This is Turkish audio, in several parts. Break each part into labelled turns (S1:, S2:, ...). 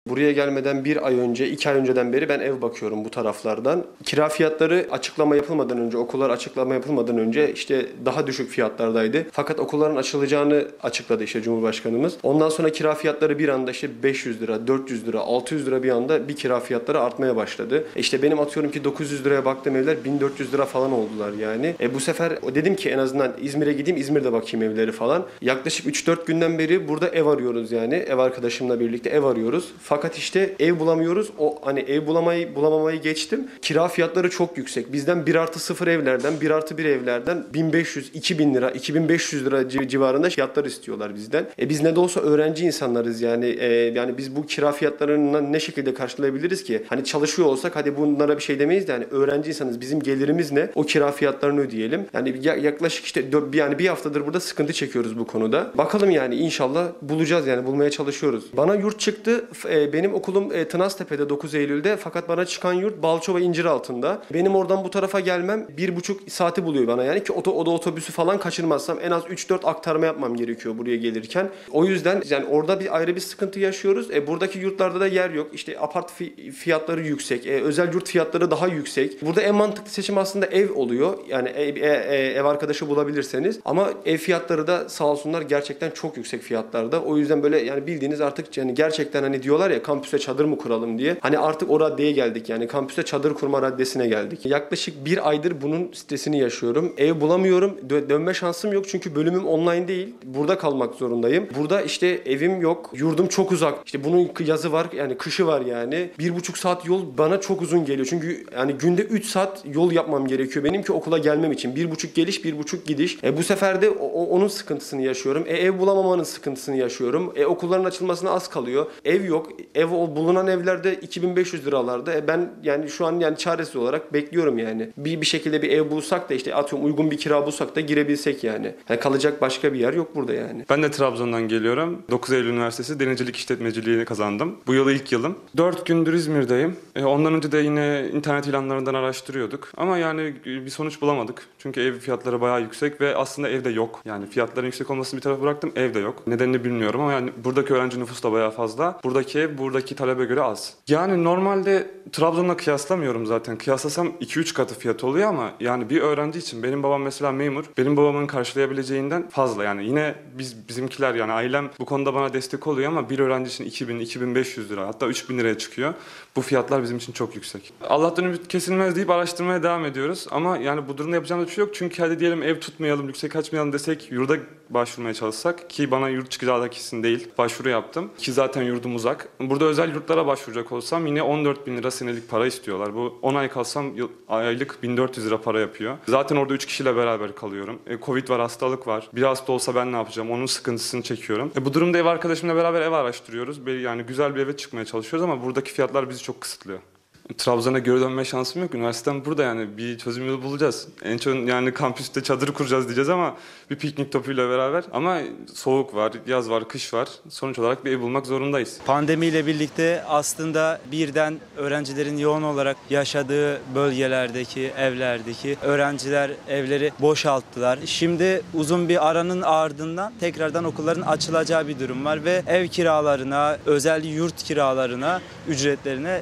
S1: Buraya gelmeden 1 ay önce, 2 ay önceden beri ben ev bakıyorum bu taraflardan. Kira fiyatları açıklama yapılmadan önce, okullar açıklama yapılmadan önce işte daha düşük fiyatlardaydı. Fakat okulların açılacağını açıkladı işte Cumhurbaşkanımız. Ondan sonra kira fiyatları bir anda işte 500 lira, 400 lira, 600 lira bir anda bir kira fiyatları artmaya başladı. İşte benim atıyorum ki 900 liraya baktığım evler 1400 lira falan oldular yani. Bu sefer dedim ki en azından İzmir'e gideyim, İzmir'de bakayım evleri falan. Yaklaşık 3-4 günden beri burada ev arıyoruz yani. Ev arkadaşımla birlikte ev arıyoruz. Fakat işte ev bulamıyoruz. O hani ev bulamamayı geçtim. Kira fiyatları çok yüksek. Bizden 1+0 evlerden, 1+1 evlerden 1500, 2000 lira, 2500 lira civarında fiyatlar istiyorlar bizden. Biz ne de olsa öğrenci insanlarız yani. Yani biz bu kira fiyatlarını ne şekilde karşılayabiliriz ki? Hani çalışıyor olsak hadi bunlara bir şey demeyiz de hani öğrenci insanız. Bizim gelirimiz ne? O kira fiyatlarını ödeyelim. Yani yaklaşık işte yani bir haftadır burada sıkıntı çekiyoruz bu konuda. Bakalım yani inşallah bulacağız yani bulmaya çalışıyoruz. Bana yurt çıktı. Benim okulum Tınaztepe'de 9 Eylül'de fakat bana çıkan yurt Balçova İnciraltı'nda. Benim oradan bu tarafa gelmem 1,5 saati buluyor bana yani ki o da otobüsü falan kaçırmazsam en az 3-4 aktarma yapmam gerekiyor buraya gelirken. O yüzden yani orada ayrı bir sıkıntı yaşıyoruz. Buradaki yurtlarda da yer yok. İşte apart fiyatları yüksek. Özel yurt fiyatları daha yüksek. Burada en mantıklı seçim aslında ev oluyor. Yani ev arkadaşı bulabilirseniz. Ama ev fiyatları da sağ olsunlar gerçekten çok yüksek fiyatlarda. O yüzden böyle yani bildiğiniz artık yani gerçekten hani diyorlar ya kampüse çadır mı kuralım diye. Hani artık o raddeye geldik yani kampüse çadır kurma raddesine geldik. Yaklaşık 1 aydır bunun stresini yaşıyorum. Ev bulamıyorum. Dönme şansım yok çünkü bölümüm online değil. Burada kalmak zorundayım. Burada işte evim yok. Yurdum çok uzak. İşte bunun yazı var yani kışı var yani. 1,5 saat yol bana çok uzun geliyor. Çünkü yani günde 3 saat yol yapmam gerekiyor benim ki okula gelmem için. 1,5 geliş 1,5 gidiş. Bu sefer de onun sıkıntısını yaşıyorum. Ev bulamamanın sıkıntısını yaşıyorum. Okulların açılmasına az kalıyor. Ev yok. Bulunan evlerde 2500 liralarda. Ben yani şu an yani çaresiz olarak bekliyorum yani. Bir şekilde bir ev bulsak da işte atıyorum uygun bir kira bulsak da girebilsek yani. Kalacak başka bir yer yok burada yani.
S2: Ben de Trabzon'dan geliyorum. 9 Eylül Üniversitesi Denizcilik İşletmeciliğini kazandım. Bu yıl ilk yılım. 4 gündür İzmir'deyim. Ondan önce de yine internet ilanlarından araştırıyorduk. Ama yani bir sonuç bulamadık. Çünkü ev fiyatları bayağı yüksek ve aslında evde yok. Yani fiyatların yüksek olmasını bir tarafa bıraktım. Evde yok. Nedenini bilmiyorum ama yani buradaki öğrenci nüfusu da bayağı fazla. Buradaki ev buradaki talebe göre az. Yani normalde Trabzon'la kıyaslamıyorum zaten. Kıyaslasam 2-3 katı fiyat oluyor ama yani bir öğrenci için benim babam mesela memur. Benim babamın karşılayabileceğinden fazla. Yani yine bizimkiler yani ailem bu konuda bana destek oluyor ama bir öğrenci için 2000-2500 lira hatta 3000 liraya çıkıyor. Bu fiyatlar bizim için çok yüksek. Allah'tan ümit kesilmez deyip araştırmaya devam ediyoruz. Ama yani bu durumda yapacağımız bir şey yok. Çünkü hadi diyelim ev tutmayalım, yüksek açmayalım desek yurda başvurmaya çalışsak ki bana yurt çıkacağı da kesin değil. Başvuru yaptım ki zaten yurdum uzak. Burada özel yurtlara başvuracak olsam yine 14.000 lira senelik para istiyorlar. Bu 10 ay kalsam aylık 1400 lira para yapıyor. Zaten orada 3 kişiyle beraber kalıyorum. Covid var, hastalık var. Bir hasta olsa ben ne yapacağım? Onun sıkıntısını çekiyorum. Bu durumda ev arkadaşımla beraber ev araştırıyoruz. Yani güzel bir eve çıkmaya çalışıyoruz ama buradaki fiyatlar bizi çok kısıtlıyor. Trabzon'a geri dönme şansım yok. Üniversitem burada yani bir çözüm yolu bulacağız. En çok yani kampüste çadır kuracağız diyeceğiz ama bir piknik topuyla beraber. Ama soğuk var, yaz var, kış var. Sonuç olarak bir ev bulmak zorundayız.
S3: Pandemiyle birlikte aslında birden öğrencilerin yoğun olarak yaşadığı bölgelerdeki, evlerdeki öğrenciler evleri boşalttılar. Şimdi uzun bir aranın ardından tekrardan okulların açılacağı bir durum var ve ev kiralarına, özel yurt kiralarına, ücretlerine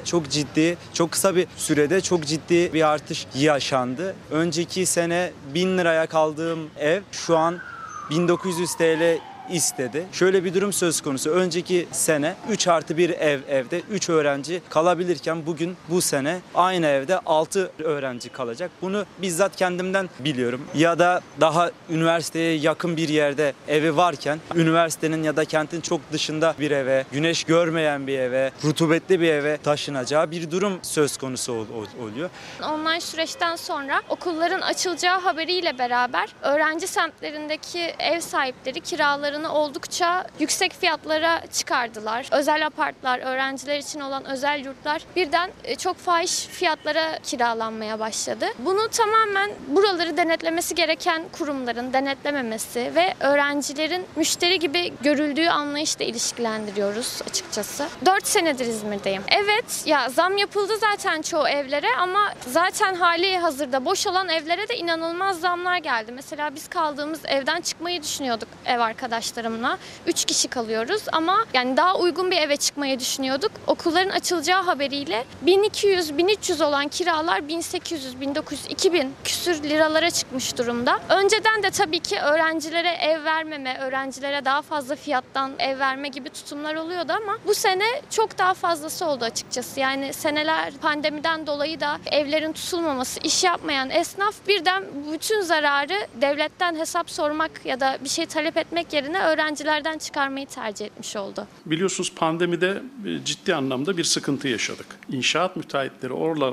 S3: çok kısa bir sürede çok ciddi bir artış yaşandı. Önceki sene 1000 liraya kaldığım ev şu an 1900 TL istedi. Şöyle bir durum söz konusu. Önceki sene 3+1 evde 3 öğrenci kalabilirken bu sene aynı evde 6 öğrenci kalacak. Bunu bizzat kendimden biliyorum. Ya da daha üniversiteye yakın bir yerde evi varken üniversitenin ya da kentin çok dışında bir eve, güneş görmeyen bir eve, rutubetli bir eve taşınacağı bir durum söz konusu oluyor.
S4: Online süreçten sonra okulların açılacağı haberiyle beraber öğrenci semtlerindeki ev sahipleri kiralarını oldukça yüksek fiyatlara çıkardılar. Özel apartlar, öğrenciler için olan özel yurtlar birden çok fahiş fiyatlara kiralanmaya başladı. Bunu tamamen buraları denetlemesi gereken kurumların denetlememesi ve öğrencilerin müşteri gibi görüldüğü anlayışla ilişkilendiriyoruz açıkçası. 4 senedir İzmir'deyim. Evet, ya zam yapıldı zaten çoğu evlere ama zaten hali hazırda boş olan evlere de inanılmaz zamlar geldi. Mesela biz kaldığımız evden çıkmayı düşünüyorduk ev arkadaşlarımla. arkadaşlarımla 3 kişi kalıyoruz ama yani daha uygun bir eve çıkmayı düşünüyorduk. Okulların açılacağı haberiyle 1200-1300 olan kiralar 1800, 1900, 2000 küsür liralara çıkmış durumda. Önceden de tabii ki öğrencilere ev vermeme, öğrencilere daha fazla fiyattan ev verme gibi tutumlar oluyordu ama bu sene çok daha fazlası oldu açıkçası. Yani seneler pandemiden dolayı da evlerin tutulmaması, iş yapmayan esnaf birden bütün zararı devletten hesap sormak ya da bir şey talep etmek yerine öğrencilerden çıkarmayı tercih etmiş oldu.
S5: Biliyorsunuz pandemide ciddi anlamda bir sıkıntı yaşadık. İnşaat müteahhitleri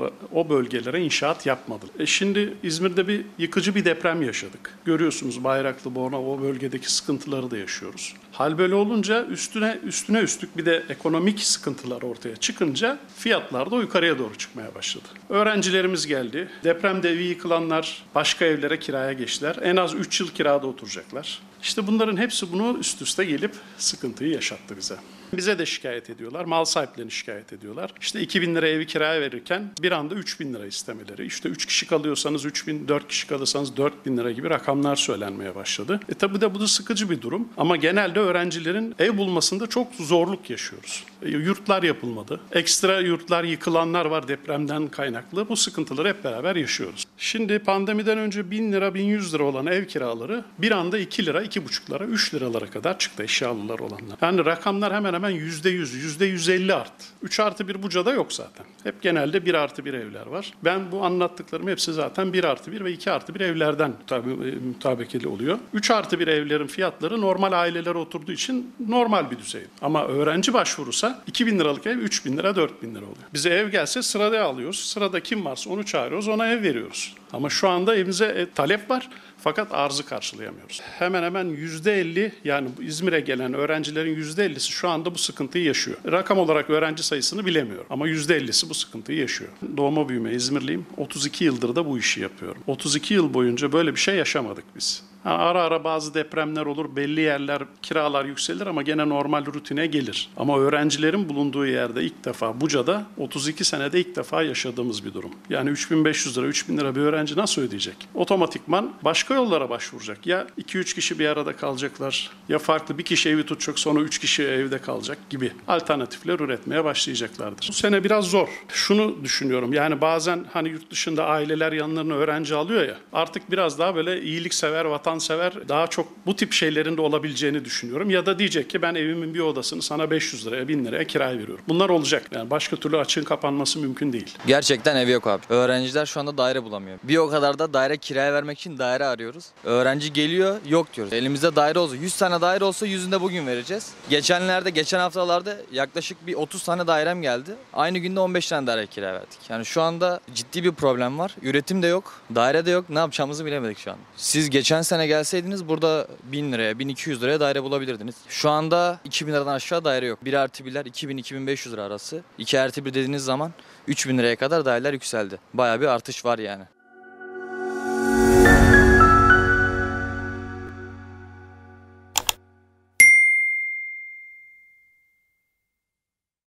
S5: o bölgelere inşaat yapmadı. Şimdi İzmir'de bir yıkıcı bir deprem yaşadık. Görüyorsunuz Bayraklı, Bornova o bölgedeki sıkıntıları da yaşıyoruz. Hal böyle olunca üstüne üstlük bir de ekonomik sıkıntılar ortaya çıkınca fiyatlar da yukarıya doğru çıkmaya başladı. Öğrencilerimiz geldi. Depremde evi yıkılanlar başka evlere kiraya geçtiler. En az 3 yıl kirada oturacaklar. İşte bunların hepsi bunu üst üste gelip sıkıntıyı yaşattı bize. Bize de şikayet ediyorlar, mal sahiplerini şikayet ediyorlar. İşte 2.000 lira evi kiraya verirken bir anda 3.000 lira istemeleri. İşte 3 kişi kalıyorsanız 3.000, 4 kişi kalırsanız 4.000 lira gibi rakamlar söylenmeye başladı. Tabii de bu da sıkıcı bir durum. Ama genelde öğrencilerin ev bulmasında çok zorluk yaşıyoruz. Yurtlar yapılmadı. Ekstra yurtlar yıkılanlar var depremden kaynaklı. Bu sıkıntıları hep beraber yaşıyoruz. Şimdi pandemiden önce 1.000 lira, 1.100 lira olan ev kiraları bir anda 2 lira, 2,5 lira, 3 liralara kadar çıktı eşyalılar olanlar. Yani rakamlar hemen hemen %100, %150 arttı. 3+1 Buca'da yok zaten. Hep genelde 1+1 evler var. Ben bu anlattıklarım hepsi zaten 1+1 ve 2+1 evlerden mütabekeli oluyor. 3+1 evlerin fiyatları normal ailelere oturduğu için normal bir düzey. Ama öğrenci başvurursa 2.000 liralık ev 3.000 lira, 4.000 lira oluyor. Bize ev gelse sırada alıyoruz. Sırada kim varsa onu çağırıyoruz, ona ev veriyoruz. Ama şu anda evimize talep var. Fakat arzı karşılayamıyoruz. Hemen hemen %50 yani İzmir'e gelen öğrencilerin %50'si şu anda bu sıkıntıyı yaşıyor. Rakam olarak öğrenci sayısını bilemiyorum ama %50'si bu sıkıntıyı yaşıyor. Doğma büyüme İzmirliyim. 32 yıldır da bu işi yapıyorum. 32 yıl boyunca böyle bir şey yaşamadık biz. Ara ara bazı depremler olur, belli yerler kiralar yükselir ama gene normal rutine gelir. Ama öğrencilerin bulunduğu yerde ilk defa Buca'da 32 senede ilk defa yaşadığımız bir durum. Yani 3.500 lira, 3.000 lira bir öğrenci nasıl ödeyecek? Otomatikman başka yollara başvuracak. Ya 2-3 kişi bir arada kalacaklar ya farklı bir kişi evi tutacak sonra 3 kişi evde kalacak gibi alternatifler üretmeye başlayacaklardır. Bu sene biraz zor. Şunu düşünüyorum yani bazen hani yurt dışında aileler yanlarına öğrenci alıyor ya artık biraz daha böyle iyiliksever, vatansever daha çok bu tip şeylerin de olabileceğini düşünüyorum. Ya da diyecek ki ben evimin bir odasını sana 500 liraya, 1000 liraya kiraya veriyorum. Bunlar olacak. Yani başka türlü açığın kapanması mümkün değil.
S6: Gerçekten ev yok abi. Öğrenciler şu anda daire bulamıyor. Bir o kadar da daire kiraya vermek için daire arıyoruz. Öğrenci geliyor yok diyoruz. Elimizde daire olsa 100 tane daire olsa 100'ünü de bugün vereceğiz. Geçen haftalarda yaklaşık bir 30 tane dairem geldi. Aynı günde 15 tane daire kiraya verdik. Yani şu anda ciddi bir problem var. Üretim de yok, daire de yok. Ne yapacağımızı bilemedik şu an. Siz geçen sene gelseydiniz burada 1000 liraya, 1200 liraya daire bulabilirdiniz. Şu anda 2000 liradan aşağı daire yok. 1+1'ler 2000-2500 lira arası. 2+1 dediğiniz zaman 3000 liraya kadar daireler yükseldi. Bayağı bir artış var yani.